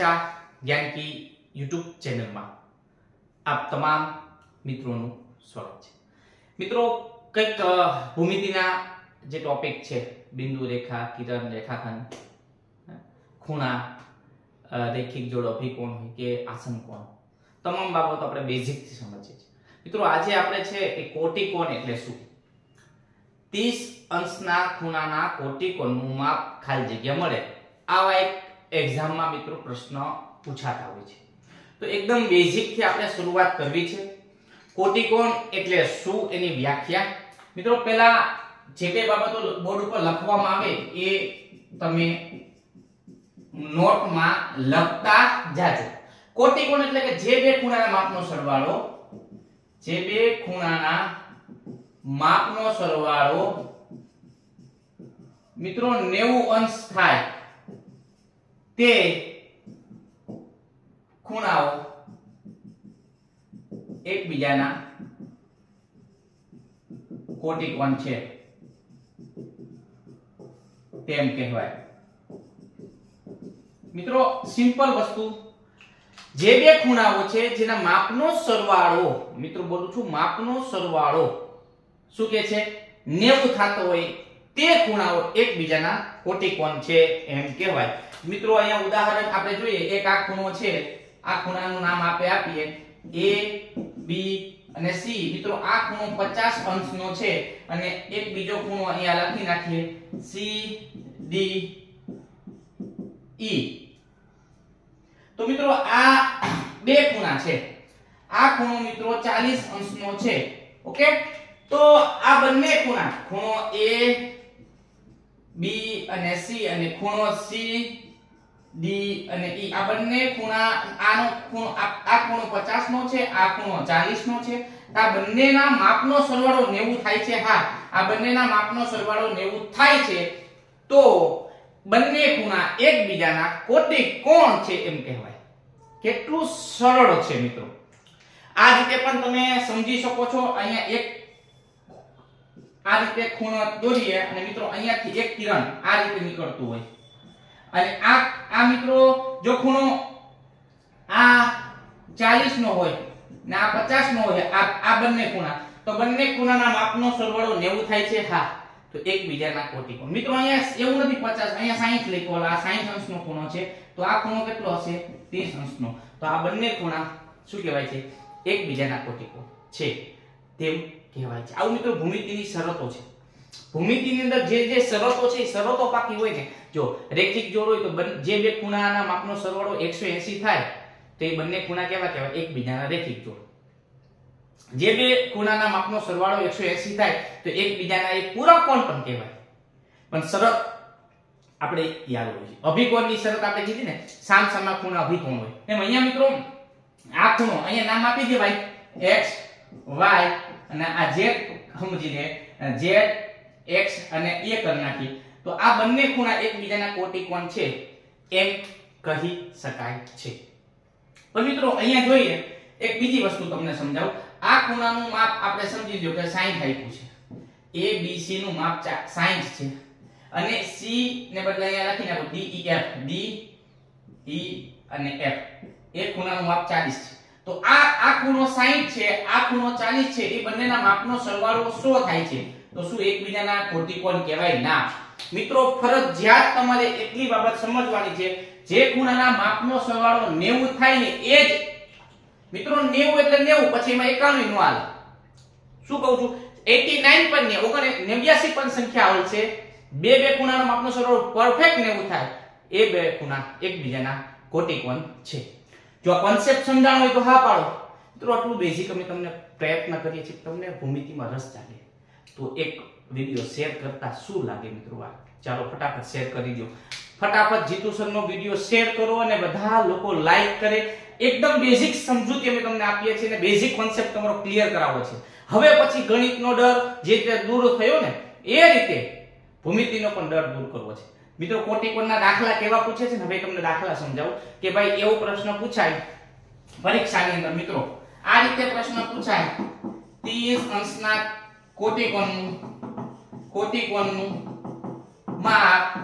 પરીક્ષા ज्ञान की यूट्यूब चैनल में आप तमाम मित्रों स्वागत है। मित्रों कईक भूमितिना जे टॉपिक है बिंदु रेखा किरण रेखाखंड खूणा रेखिक जोड़ अभिकोण के आसन कोण तमाम बाबत આપણે બેઝિક થી સમજીએ છીએ। મિત્રો આજે આપણે છે એ કોટિકોણ એટલે શું 30 અંશના ખૂણાના કોટિકોણનું માપ ખાલી જગ્યા મળે આવા એક એક્ઝામમાં મિત્રો પ્રશ્ન પૂછાતા હોય છે। તો એકદમ બેઝિક થી આપણે શરૂઆત કરવી છે। કોટિકોણ એટલે શું એની વ્યાખ્યા મિત્રો પહેલા જે કઈ બાબતો બોર્ડ ઉપર લખવામાં આવે એ તમે नोट में लखता जाजो। कोटिकोण એટલે કે જે બે ખૂણાના માપનો સરવાળો જે બે ખૂણાના માપનો સરવાળો મિત્રો 90 અંશ થાય તે ખૂણાઓ એકબીજાના કોટિકોણ છે તેમ કહેવાય। मित्रों सिंपल वस्तु जे बे खूणाओ छे जेना मापनो सरवाळो मित्रों बोलू छुं मापनो सरवाळो शुं के छे 90 थातो होय ते खूणाओ एकबीजाना कोटिकोण छे एम कहेवाय। मित्रों अहींया उदाहरण आपणे जोईए एक आ खूणो छे आ खूणानुं नाम आपे आपीए ए बी અને C। मित्रों आ खूणो 50 अंशनो छे અને એક બીજો ખૂણો અહીંયા લખી નાખીએ C D E। तो मित्रों आ बे खूणा छे आ खूणो मित्रों 40 अंशनो छे ओके। तो आ बन्ने खूणा खूणो A B અને C અને ખૂણो C D અને E आ बन्ने खूणा आनो खूणो आ खूणो 50 नो छे आ खूणो 40 नो छे। आ बन्नेना मापनो सरवाळो 90 थाय छे। हां आ बन्नेना मापनो सरवाळो 90 थाय छे तो बन्ने खूणा एकबीजाना कोटिकोण छे एम कहेवाय। કેટલું સરળ છે મિત્રો આ રીતે પણ તમે સમજી શકો છો। અહીંયા એક આ રીતે ખૂણો દોરીએ અને મિત્રો અહીંયાથી એક કિરણ આ રીતે નીકળતું હોય અને આ મિત્રો જો ખૂણો આ 40 નો હોય ને આ 50 નો હોય આ બંને ખૂણા તો બંને ખૂણાના માપનો સરવાળો 90 થાય છે। હા तो एकबीजाना कोटिकोण मित्रों अहींया એવું નથી 50 अहींया 60 લખેલો આ 60 અંશનો ખૂણો છે તો આ ખૂણો કેટલો હશે 30 અંશનો। તો આ બંને ખૂણા શું કહેવાય છે એકબીજાના કોટિકોણ છે તેમ કહેવાય છે। આવું મિત્રો ભૂમિતિની શરતો છે। ભૂમિતિની અંદર જે જે શરતો છે શરતો પાકી હોય ને જો રેખિક જોડ હોય તો જે બે ખૂણાના માપનો સરવાળો 180 થાય તો એ બંને ખૂણા કેવા કહેવાય એકબીજાના રેખિક જોડ। जे बे ખૂણાના માપનો સરવાળો 180 થાય તો એકબીજાના એક પૂરક કોણ પણ કહેવાય। પણ શરત આપણે યાદ હોય છે અભિકોણની શરત આપણે કીધી ને સામસામા ખૂણા અભિકોણ હોય એમ અહીંયા મિત્રો આ ખૂણો અહીંયા નામ આપી દે ભાઈ x y અને આ z સમજીને z x અને a કરી નાખી તો આ બંને ખૂણા એકબીજાના કોટિકોણ છે એમ કહી શકાય છે। તો મિત્રો અહીંયા જોઈએ એક બીજી વસ્તુ તમને સમજાવું। आ ખૂણાનું માપ આપણે સમજી લ્યો કે 60 આપ્યું છે A B C નું માપ 60 છે અને C ને બદલે અહીંયા લખી નાખો D E F D E અને F એ ખૂણાનું માપ 40 છે તો આ ખૂણો 60 છે આ ખૂણો 40 છે એ બંનેના માપનો સરવાળો 100 થાય છે તો શું એકબીજાના કોટિકોણ કહેવાય ના। મિત્રો ફરજિયાત તમારે એટલી બાબત સમજવાની છે જે ખૂણાના માપનો સરવાળો 90 થાય ને એ જ मित्रों 90 એટલે 90 પછી એમાં 91 નો આલે શું કહું છું 89 પર ને 89 પર સંખ્યા આવેલ છે બે બે ખૂણાનો માપનો સરવાળો પરફેક્ટ 90 થાય એ બે ખૂણા એકબીજાના કોટિકોણ છે। જો આ કોન્સેપ્ટ સમજાણો હોય તો હા પાડો। મિત્રો આટલું બેઝિક અમે તમને પ્રયત્ન કરીએ છીએ તમને ભૂમિતિમાં રસ જાગે તો એક વિડિયો શેર કરતા શું લાગે મિત્રો ચાલો ફટાફટ શેર કરી દો। ફટાફટ જીતુ સરનો વિડિયો શેર કરો અને બધા લોકો લાઈક કરે। एकदम बेसिक समजूती અમે તમને આપીએ છીએ અને બેઝિક કોન્સેપ્ટ તમારો ક્લિયર કરાવો છે। હવે પછી ગણિતનો ડર જે રીતે દૂર થયો ને એ રીતે ભૂમિતિનો પણ ડર દૂર કરવો છે। મિત્રો કોટિકોણના દાખલા કેવા પૂછે છે ને હવે તમને દાખલા સમજાવું કે ભાઈ એવો પ્રશ્ન પૂછાય પરીક્ષાની અંદર મિત્રો આ રીતે પ્રશ્ન પૂછાય 30 અંશના કોટિકોણનું માપ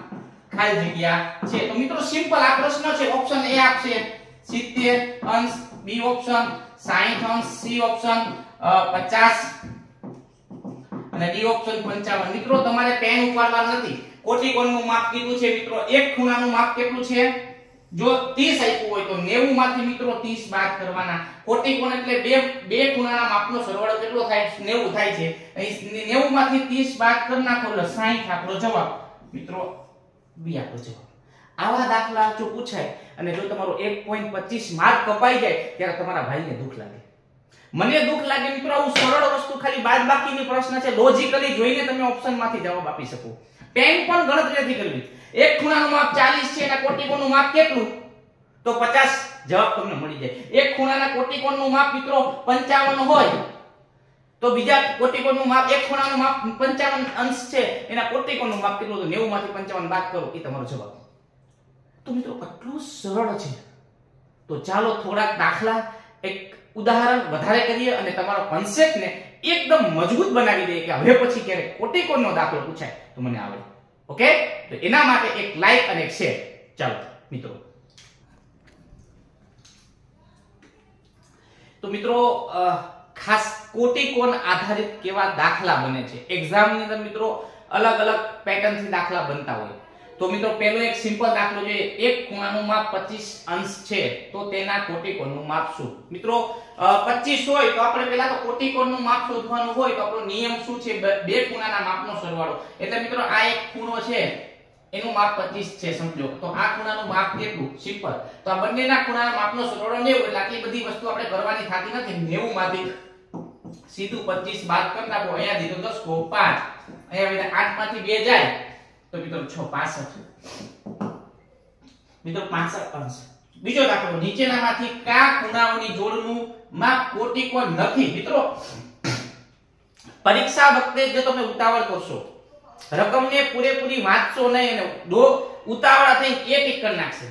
ખાલી જગ્યા છે. તો મિત્રો સિમ્પલ આ પ્રશ્ન છે. ઓપ્શન એ આપશે 70 અંશ, બી ઓપ્શન 60 અંશ, સી ઓપ્શન 50 અને ડી ઓપ્શન 55. મિત્રો તમારે પેન ઉપાડવા નથી. કોટીકોણનું માપ કીધું છે મિત્રો. એક ખૂણાનું માપ કેટલું છે? જો 30 આપ્યું હોય તો 90 માંથી મિત્રો 30 બાદ કરવાના. કોટીકોણ એટલે બે ખૂણાના માપનો સરવાળો કેટલો થાય? 90 થાય છે. અહીં 90 માંથી 30 બાદ કરી નાખો એટલે 60 આપણો જવાબ. મિત્રો બી આપણો જવાબ. આવા દાખલા જો પૂછાય અને જો તમારો 1.25 માર્ક કપાઈ જાય ત્યારે તમારા ભાઈને દુઃખ લાગે. મને દુઃખ લાગે મિત્રો. આવું સરળ વસ્તુ ખાલી બાદબાકીની પ્રશ્ન છે. લોજિકલી જોઈને તમે ઓપ્શનમાંથી જવાબ આપી શકો. પેન પણ ગણતરી નથી કરવી. એક ખૂણાનું માપ 40 છે અને કોટીકોણનું માપ કેટલું? તો 50 જવાબ તમને મળી જાય. એક ખૂણાના કોટીકોણનું માપ મિત્રો 55 હોય તો બીજા કોટીકોણનું માપ, એક ખૂણાનું માપ 55 અંશ છે, એના કોટીકોણનું માપ કેટલું? તો 90 માંથી 55 બાદ કરો એ તમારો જવાબ. તો મિત્રો કેટલું સરળ છે. તો ચાલો થોડાક દાખલા, એક ઉદાહરણ વધારે કરીએ અને તમારો કોન્સેપ્ટને એકદમ મજબૂત બનાવી દઈએ કે હવે પછી ક્યારે કોટીકોણનો દાખલો પૂછાય તો મને આવડે. ઓકે? તો એના માટે એક લાઈક અને એક શેર. ચાલો મિત્રો. તો મિત્રો ખાસ કોટીકોણ આધારિત કેવા દાખલા બને છે એક્ઝામ ની અંદર મિત્રો અલગ અલગ પેટર્ન થી દાખલા બનતા હોય. તો મિત્રો પહેલો એક સિમ્પલ દાખલો જોઈએ. એક ખૂણાનું માપ 25 અંશ છે તો તેના કોટીકોણનું માપ શું? મિત્રો 25 હોય તો આપણે પહેલા તો કોટીકોણનું માપ શોધવાનું હોય તો આપણો નિયમ શું છે? બે ખૂણાના માપનો સરવાળો. એટલે મિત્રો આ એક ખૂણો છે એનું માપ 25 છે સમજો. તો આ ખૂણાનું માપ કેટલું? સિમ્પલ. તો આ બંનેના ખૂણાના માપનો સરવાળો 90. એટલે આટલી બધી વસ્તુ આપણે કરવાની થતી નથી. 90 માંથી સીધું 25 બાદ કરી નાખો. અહીંયા દીધો 10 કો 5. અહીંયા 8 માંથી 2 જાય તો મિત્રો 6 65. મિત્રો 65 અંશ. બીજો દાખલો. નીચેનામાંથી કયા ખૂણાઓની જોડનું માપ કોટીકોણ નથી? મિત્રો પરીક્ષા વખતે જો તમે ઉતાવળ કરશો, રકમને પૂરેપૂરી વાંચશો નહીં અને ઉતાવળા થઈને એ ટીક કરી નાખશે.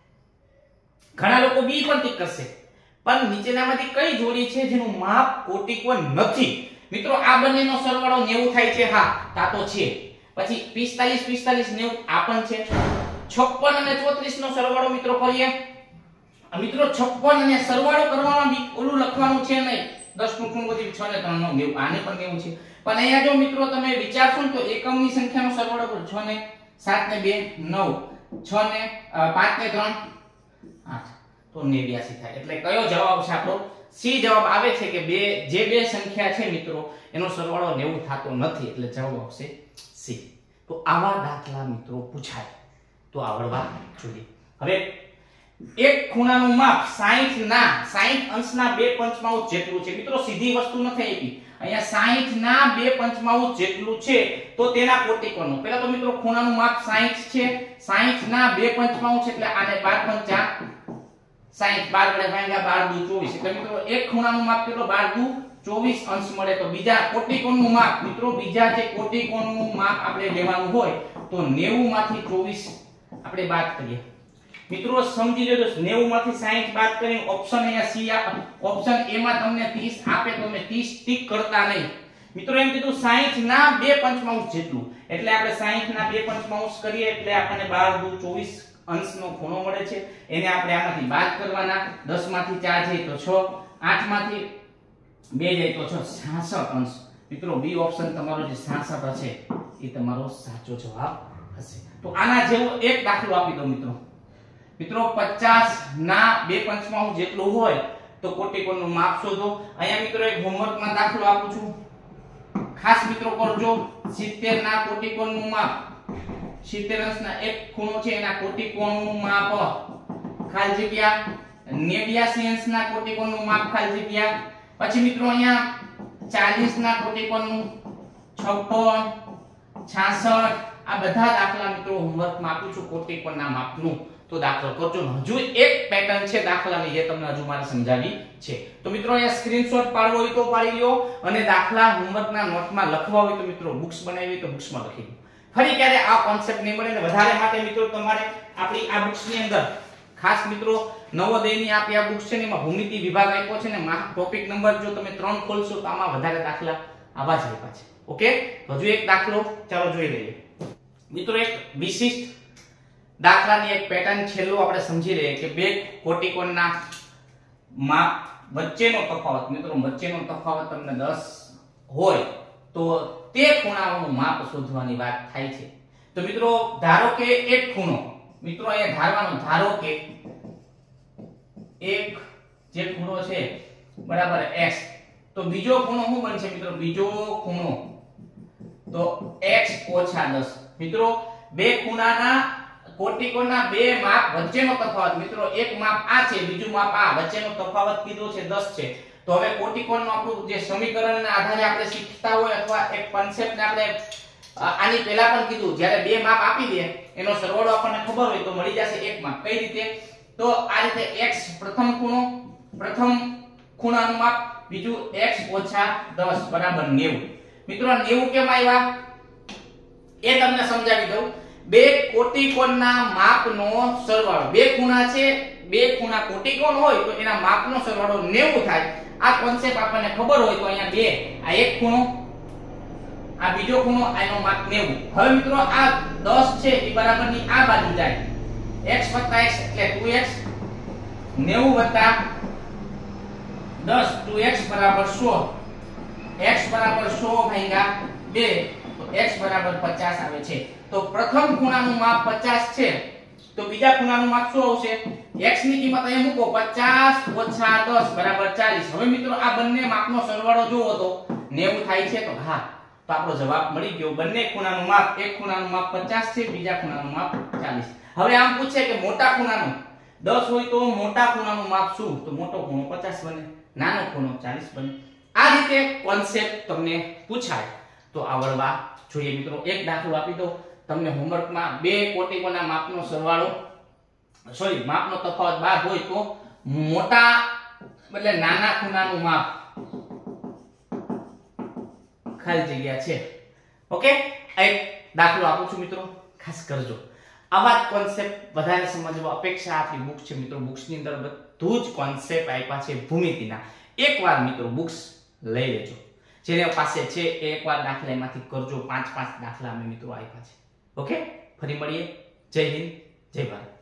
ઘણા લોકો બી પણ ટીક કરશે. પણ નીચેનામાંથી કઈ જોડી છે જેનું માપ કોટીકોણ નથી? મિત્રો આ બંનેનો સરવાળો 90 થાય છે. હા, તા તો છે. પછી 45 90 આ પણ છે. 56 અને 34 નો સરવાળો મિત્રો કરીએ. મિત્રો 56 અને સરવાળો કરવામાં બી ઓલું લખવાનું છે નહીં. 10 નું ખૂણો વધી 6 ને 3 નો 90. આને પણ 90 છે. પણ અહીંયા જો મિત્રો તમે વિચારશો તો એકમની સંખ્યાનો સરવાળો કરો. 6 ને 7 ને 2 9, 6 ને 5 ને 3 8 તો 89 થાય. એટલે કયો જવાબ છે આપણો? સી જવાબ આવે છે કે જે બે સંખ્યા છે મિત્રો એનો સરવાળો 90 થતો નથી. એટલે જવાબ આવશે સી. તો આવા દાખલા મિત્રો પૂછાય તો આવડવા જોઈએ. હવે એક ખૂણાનું માપ 60 અંશના 2/5 જેટલું છે. મિત્રો સીધી વસ્તુ નથી આપી. અહીંયા 60 ના 2/5 જેટલું છે તો તેના કોટીકોણનું. પહેલા તો મિત્રો ખૂણાનું માપ 60 છે. 60 ના 2/5 છે એટલે આને 12 5 60 12 વડે ભાગ્યા 12 દુ 24. એટલે મિત્રો એક ખૂણાનું માપ કેટલો? 12 દુ 24 અંશ મળે. તો બીજા કોટીકોણનું માપ મિત્રો બીજા જે કોટીકોણનું માપ આપણે લેવાનું હોય તો 90 માંથી 24 આપણે બાદ કરીએ. મિત્રો સમજી લેજો 90 માંથી 60 બાદ કરીને ઓપ્શન અહીંયા સી આપે. ઓપ્શન એ માં તમને 30 આપે તો તમે 30 ટીક કરતા નહીં. મિત્રો એમ કીધું 60 ના 2/5 જેટલું. એટલે આપણે 60 ના 2/5 કરીએ એટલે આપણને 12 દુ 24 અંશનો ખૂણો મળે છે. એને આપણે આમાંથી બાદ કરવાના. 10 માંથી 4 જાય તો 6, 8 માંથી 2 જાય તો 6, 66 અંશ. મિત્રો બી ઓપ્શન તમારો જે 66 હશે એ તમારો સાચો જવાબ હશે. તો આના જેવો એક દાખલો આપી દો મિત્રો. મિત્રો 50 ના 2/5 જેટલું હોય તો કોટીકોણનું માપ શોધો. અહીંયા મિત્રો એક હોમવર્કમાં દાખલો આપું છું. ખાસ મિત્રો કરજો. 70 ના કોટીકોણનું માપ 70 અંશના એક ખૂણો છે એના કોટીકોણનું માપ ખાલી જગ્યા 89 અંશના કોટીકોણનું માપ ખાલી જગ્યા. પછી મિત્રો અહીંયા 40 ના કોટીકોણનું 56 66 આ બધા દાખલા મિત્રો હોમવર્કમાં આપું છું કોટીકોણના માપનું. તો દાખલો કરજો. હજુ એક પેટર્ન છે દાખલાની જે તમને હજુ મારે સમજાવી છે. તો મિત્રો અહીંયા સ્ક્રીનશોટ પાડવો હોય તો પાડી લ્યો અને દાખલા હોમવર્કના નોટમાં લખવા હોય તો મિત્રો બુક્સ બનાવી હોય તો બુક્સમાં લખી લો. ફરી ક્યારે આ કોન્સેપ્ટ નહીં મળે ને વધારે માટે મિત્રો તમારે આપણી આ બુક્સની અંદર ખાસ મિત્રો નવોદયની આપણી આ બુક્સ છે ને એમાં ભૂમિતિ વિભાગ આપ્યો છે ને ટોપિક નંબર જો તમે 3 ખોલશો તો આમાં વધારે દાખલા આવા જ આપ્યા છે. ઓકે, હજુ એક દાખલો ચાલો જોઈ લઈએ. મિત્રો એક વિશિષ્ટ દાખલાની એક પેટર્ન છેલ્લું આપણે સમજી લઈએ કે બે કોટિકોણના માપ વચ્ચેનો તફાવત, મિત્રો વચ્ચેનો તફાવત તમને 10 હોય તો તે ખૂણાઓનું માપ શોધવાની વાત થાય છે. તો મિત્રો ધારો કે એક ખૂણો, મિત્રો અહીંયા ધારવાનો, ધારો કે એક જે ખૂણો છે બરાબર x, તો બીજો ખૂણો શું બનશે મિત્રો? બીજો ખૂણો તો x ઓછા 10. મિત્રો બે ખૂણાના કોટિકોણના બે માપ વચ્ચેનો તફાવત, મિત્રો એક માપ આ છે, બીજું માપ આ, વચ્ચેનો તફાવત કીધો છે 10 છે. તો હવે કોટિકોણનું આપણું જે સમીકરણના આધારે આપણે શીખતા હોય અથવા એક કોન્સેપ્ટને આપણે આની પહેલા પણ કીધું, જ્યારે બે માપ આપી દે એનો સરવાળો આપણને ખબર હોય તો મળી જશે એક માપ. કઈ રીતે? તો આ રીતે x પ્રથમ ખૂણાનું માપ, બીજું x ઓછા 10 બરાબર 90. મિત્રો 90 કેમ આવ્યા એ તમને સમજાવી દઉં. બે કોટિકોણના માપનો સરવાળો, બે ખૂણા છે, બે ખૂણા કોટિકોણ હોય તો એના માપનો સરવાળો 90 થાય. આ કોન્સેપ્ટ આપણને ખબર હોય તો અહીંયા બે, આ એક ખૂણો, આ બીજો ખૂણો, આનો માપ 90. હવે મિત્રો આ 10 છે એ બરાબરની આ બાજુ જાય, x x એટલે 2x, 90 10, 2x બરાબર 100, x બરાબર 100 ભાગ્યા 2, તો x બરાબર 50 આવે છે. તો પ્રથમ ખૂણાનું માપ 50 છે, તો બીજા ખૂણાનું માપ શું આવશે? x ની કિંમત અહીંયા મૂકો, 50 ઓછા 10 બરાબર 40. હવે મિત્રો આ બંને માપનો સરવાળો જોવો તો 90 થાય છે. તો હા, તો આપણો જવાબ મળી ગયો. બંને ખૂણાનું માપ, એક ખૂણાનું માપ 50 છે, બીજા ખૂણાનું માપ 40. હવે આમ પૂછે કે મોટા ખૂણાનું 10 હોય તો મોટા ખૂણાનું માપ શું? તો મોટો ખૂણો 50 બને, નાનો ખૂણો 40 બને. આ રીતે કોન્સેપ્ટ તમને પૂછાય તો આવડવા જોઈએ. મિત્રો એક દાખલો આપી દો તમને હોમવર્કમાં. બે કોટિકોણના માપનો સરવાળો, માપનો તફાવત 12 હોય તો મોટા એટલે નાના ખૂણાનું માપ ખાલી જગ્યા છે. ઓકે, એક દાખલો આપું છું મિત્રો, ખાસ કરજો. આવા જ કોન્સેપ્ટ વધારે સમજવા અપેક્ષા આપણી બુક છે મિત્રો. બુક્સની અંદર બધું જ કોન્સેપ્ટ આપ્યા છે ભૂમિતિના. એકવાર મિત્રો બુક્સ લઈ લેજો, જેને પાસે છે એ એકવાર દાખલા એમાંથી કરજો. 5 દાખલા અમે મિત્રો આપ્યા છે. ઓકે, ફરી મળીએ. જય હિન્દ, જય ભારત.